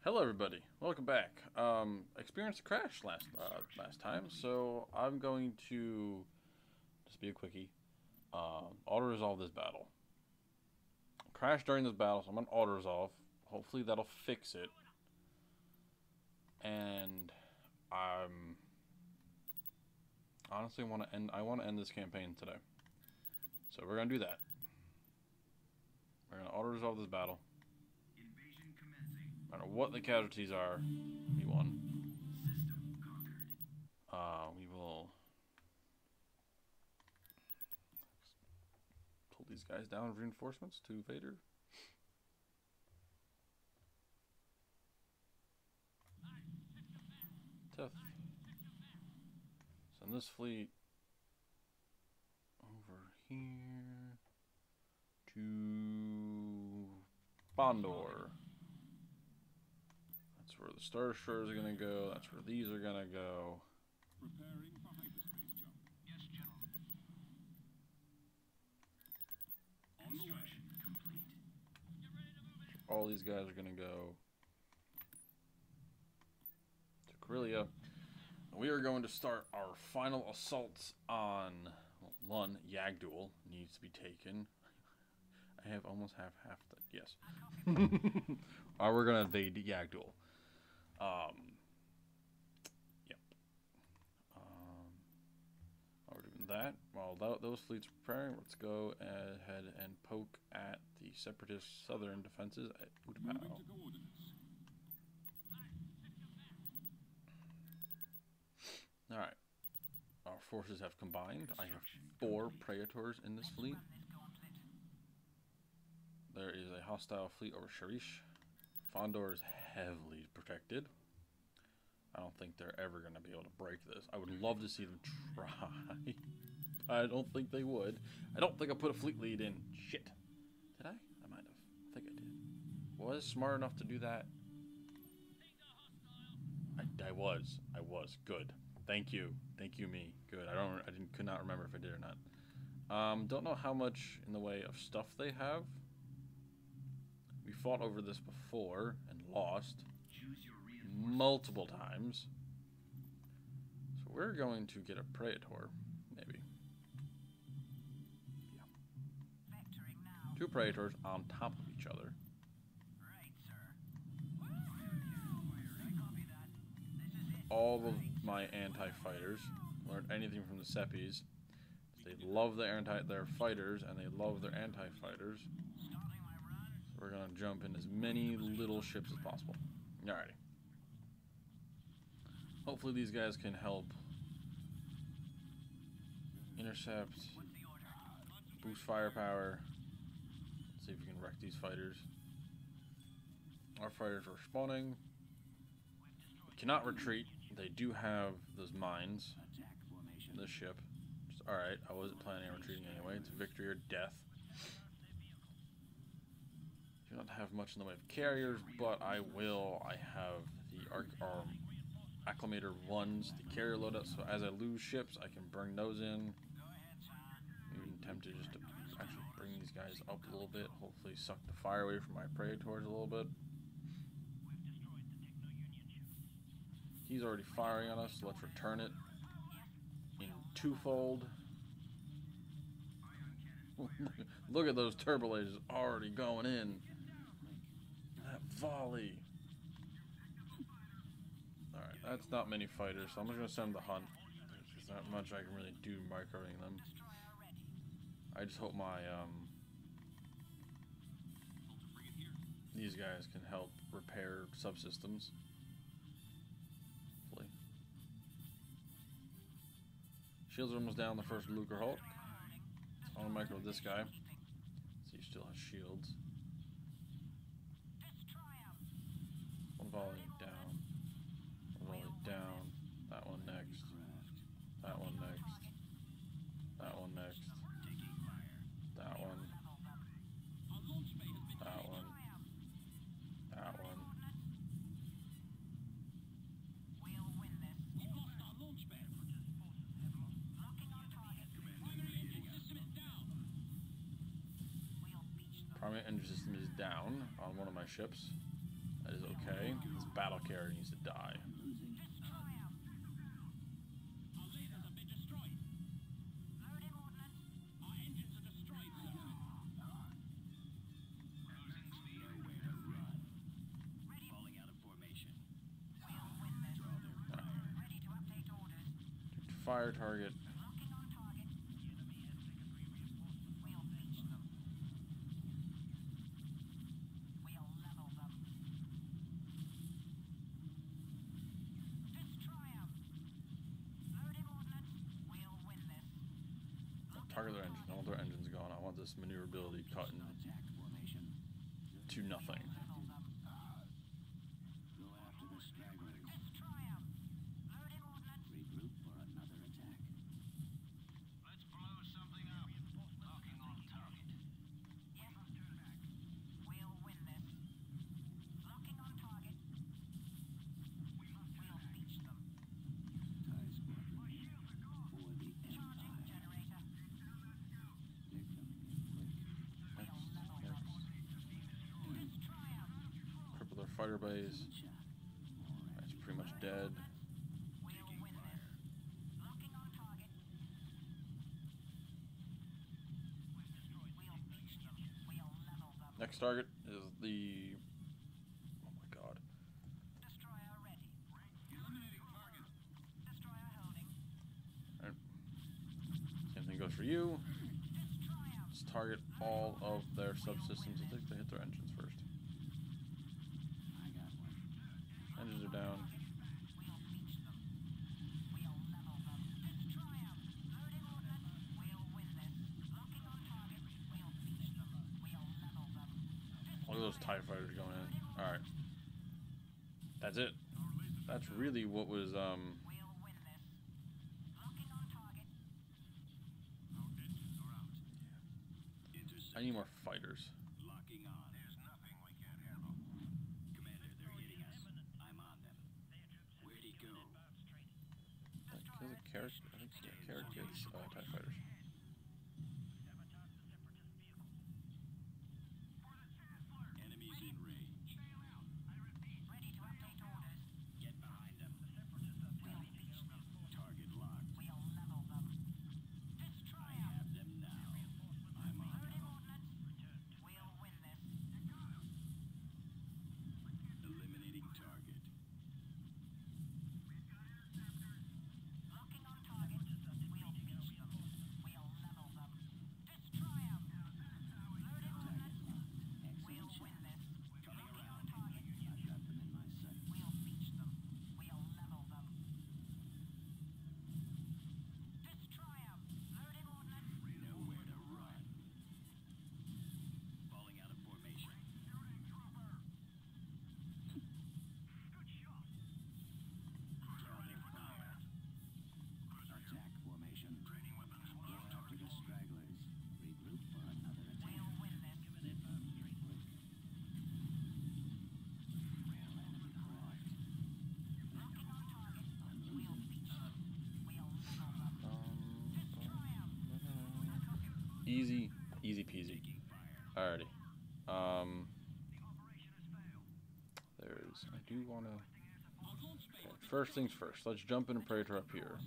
Hello, everybody. Welcome back. Experienced a crash last time, so I'm going to just be a quickie. Auto resolve this battle. Crash during this battle, so I'm gonna auto resolve. Hopefully that'll fix it. And I'm honestly want to end. I want to end this campaign today, so we're gonna do that. We're gonna auto resolve this battle. No matter what the casualties are, we won. We will pull these guys down with reinforcements to Vader. Teth. Send this fleet over here to Bondor. That's where the Star Destroyers are gonna go. That's where these are gonna go. Preparing for hyperspace jump. Yes, General. On the way. Complete. Get ready to move in. All these guys are gonna go to Corellia. We are going to start our final assaults on one. Yagdul needs to be taken. I have almost half that. Yes. We're gonna invade Yagdul. Yep. While we're doing that, while those fleets are preparing, let's go ahead and poke at the separatist southern defenses at Utapau. Moving to coordinates. Alright. Our forces have combined. I have 4 Praetors in this fleet. There is a hostile fleet over Sharish. Fondor is heavily protected. I don't think they're ever going to be able to break this. I would love to see them try. I don't think they would. I don't think I put a fleet lead in. Shit. Did I? I might have. I think I did. Was smart enough to do that? I was. Good. Thank you. Thank you, me. Good. Could not remember if I did or not. Don't know how much in the way of stuff they have. We fought over this before and lost multiple times. So we're going to get a Praetor, maybe. Yeah. 2 Praetors on top of each other. All of my anti-fighters learned anything from the Seppies. They love their fighters and they love their anti-fighters. So we're gonna jump in as many little ships as possible. Alrighty. Hopefully these guys can help intercept, boost firepower. Let's see if we can wreck these fighters. Our fighters are spawning. We cannot retreat. They do have those mines in this ship. Alright, I wasn't planning on retreating anyway. It's victory or death. Do not have much in the way of carriers, but I will. I have the Acclimator 1s, the carrier loadout, so as I lose ships, I can bring those in. Even tempted just to actually bring these guys up a little bit, hopefully suck the fire away from my Praetors a little bit. He's already firing on us, so let's return it in twofold. Look at those turbo lasers already going in. That volley. Alright, that's not many fighters, so I'm just going to send the hunt. There's not much I can really do microing them. I just hope my, these guys can help repair subsystems. Hopefully. Shields are almost down the first Lucrehulk. I want to micro this guy. So he still has shields. One volley down. One volley down. That one next. That one next. That one next. That one. That one. That one. Primary engine system is down on one of my ships. That is okay. This battle carrier needs to die. Fire target. Target their engine. All their engines gone. I want this maneuverability cut to nothing. Fighter base. That's pretty much dead. Next target is the. Oh my god. Destroyer ready. Eliminating target. Destroyer holding. Alright. Same thing goes for you. Let's target all of their subsystems. I think they hit their engines first. Engines are down. Look at those TIE fighters going in. Alright. That's it. That's really what was, I need more fighters. Locking on. There's nothing we can't handle. Commander, they're hitting us. I'm on them. Where'd he go? Kill the Carrot. I think Carrot gets TIE fighters. Enemies in range. Ready to update orders. Get behind them. Target locked. We'll level them. I Destroyer. have them now. I'm on them. We'll win this. Eliminating target. Locking on target. We'll beach them. We'll level them. Destroyer. Loading ordnance. We'll win this. Locking on target. I've got them in my sight. We'll beach them. We'll level them. Destroyer. Loading ordnance. Nowhere to run. Falling out of formation. Drawing fire. Attack formation. Training weapons. Go after the stragglers. Regroup for another attack. We'll win this. Real enemy craft. Locking on target. We'll beach them. We'll level them. Destroyer. Easy, easy peasy. Alrighty. There's. I do wanna. Okay, first things first. Let's jump in a Praetor up here.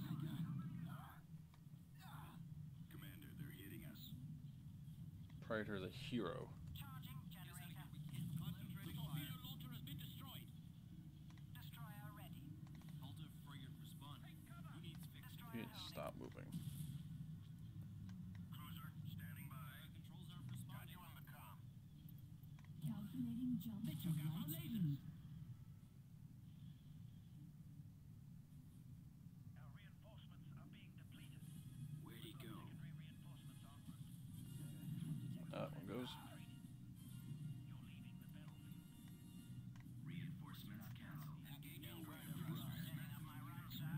Commander, they're hitting us. Praetor is a hero. Charging generator. Concentrating fire. Torpedo launcher has been destroyed. Destroyer ready. Alter frigate responding. Who needs fixing? You need to stop moving. Cruiser, standing by. Controls are responding. Got you on the comm. Calculating jump They to took out our light lasers. speed. Our reinforcements are being depleted. Where'd he go? Reinforcements onward. One goes. You're leaving the battlefield. Reinforcements canceled. Nowhere to run. Setting up my run, sir.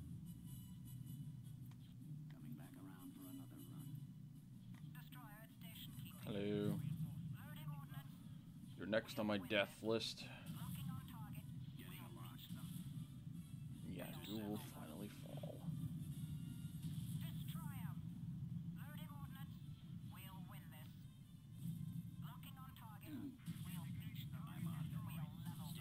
Coming back around for another run. Destroyer at station keeping. Hello. Loading ordnance. You're next on my death list. Locking on target. Getting locked. Yeah, you will finally fall. Destroyer. Loading ordnance. We'll win this. Locking on target. We'll beach them. We'll level them.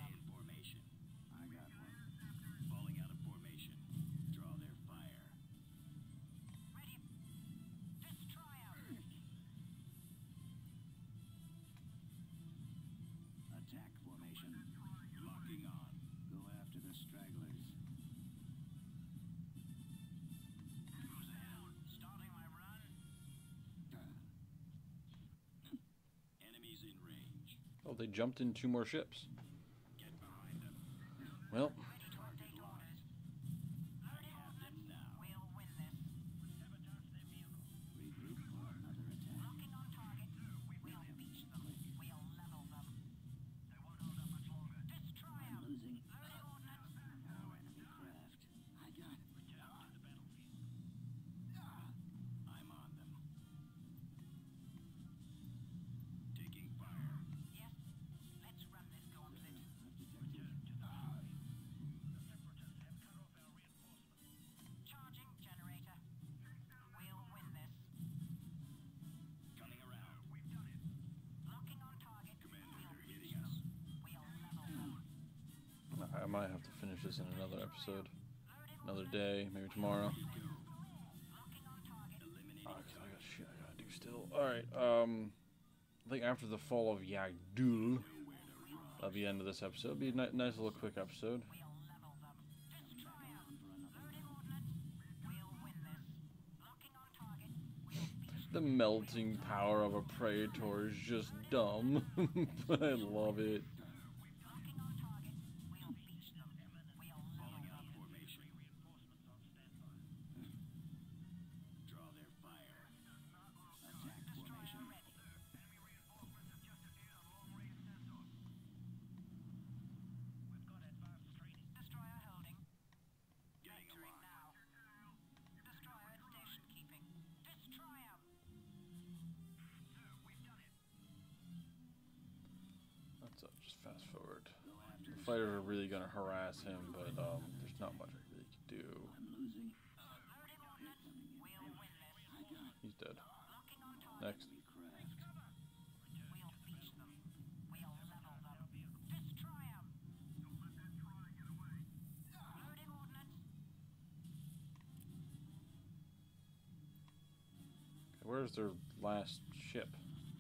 they jumped in 2 more ships. Well, Ready to update orders. Loading ordnance. We'll win this. Regroup for another attack. Locking on target. We'll beach them. We'll level them. They won't hold up much longer. Destroy I'm 'em. losing. Loading ordnance. Oh, enemy craft. I got it. I'm on them. Taking fire. Yes. Let's run this gauntlet. Charging generator. We'll win this. Coming around. Locking on target. Commander, We'll they're beach hitting them. us. We'll level them. I might have to finish this in another episode. Another day, maybe tomorrow. Locking on target. Oh, 'cause I got shit I gotta do still. Alright, I think after the fall of Yagdul, that'll be the end of this episode. It'll be a nice little quick episode. We'll level them. Destroy 'em. Loading ordnance. We'll win this. Locking on target. We'll beach The melting power of a Praetor is just dumb, but I love it. Locking on target. We'll beach them. We'll level them. Formation. Draw their fire. Attack formation. Ready. Destroyer holding. Entering now. Destroyer at station keeping. Destroy 'em. Let's just fast forward. The fighters are really gonna harass him, but there's not much I really can do. I'm losing. Loading ordnance. We'll win this. He's dead. Locking on target. Next. Craft. We'll beach them. We'll level them. Destroy 'em. Loading ordnance. Where's their last ship?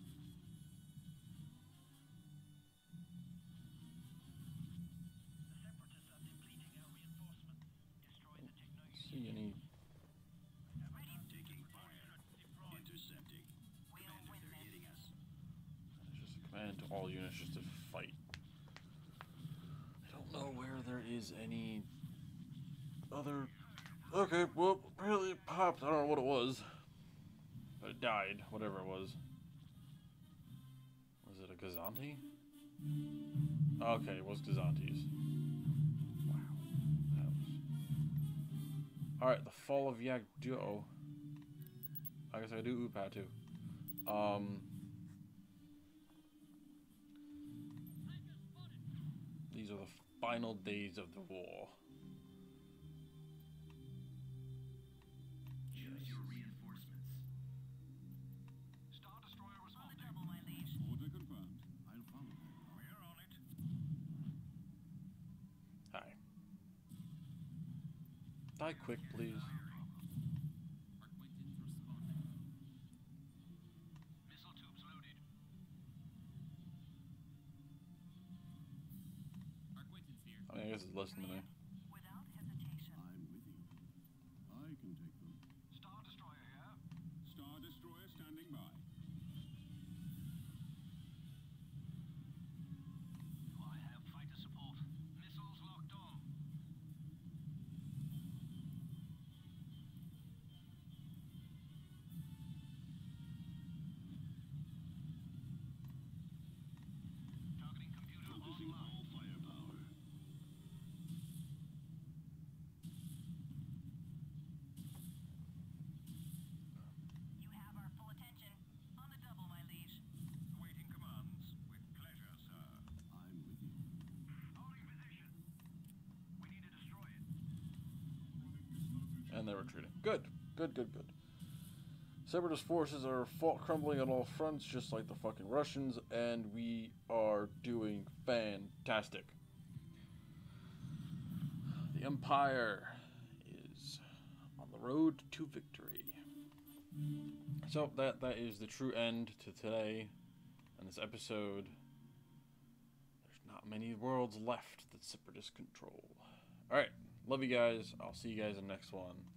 See any? Taking fire. Intercepting. We'll win They're this. hitting us. It's just a command to all units just to fight. I don't know where there is any other. Okay, well, apparently it popped. I don't know what it was, but it died. Whatever it was. Was it a Gazanti? Okay, it was Gazantes. Wow. That was... Alright, the fall of Yagduo. I guess I do Upa too. These are the final days of the war. Choose your reinforcements. Star Destroyer was on the double, my liege. Order confirmed. I'll follow them. We're on it. Hi. Die quick, please. Missile tubes loaded. I mean, I guess it's listening to me. Without hesitation. I'm with you. I can take them. Star Destroyer here. Star Destroyer standing by. I have fighter support. Missiles locked on. Targeting computer Focusing all firepower. You have our full attention. On the double, my liege. Awaiting commands. With pleasure, sir. I'm with you. Holding position. We need to destroy it. And they're retreating. Good. Good, good, good. Separatist forces are crumbling on all fronts, just like the fucking Russians, and we are doing fantastic. The Empire is on the road to victory. So that is the true end to today and this episode. There's not many worlds left that Separatists control. Alright, love you guys. I'll see you guys in the next one.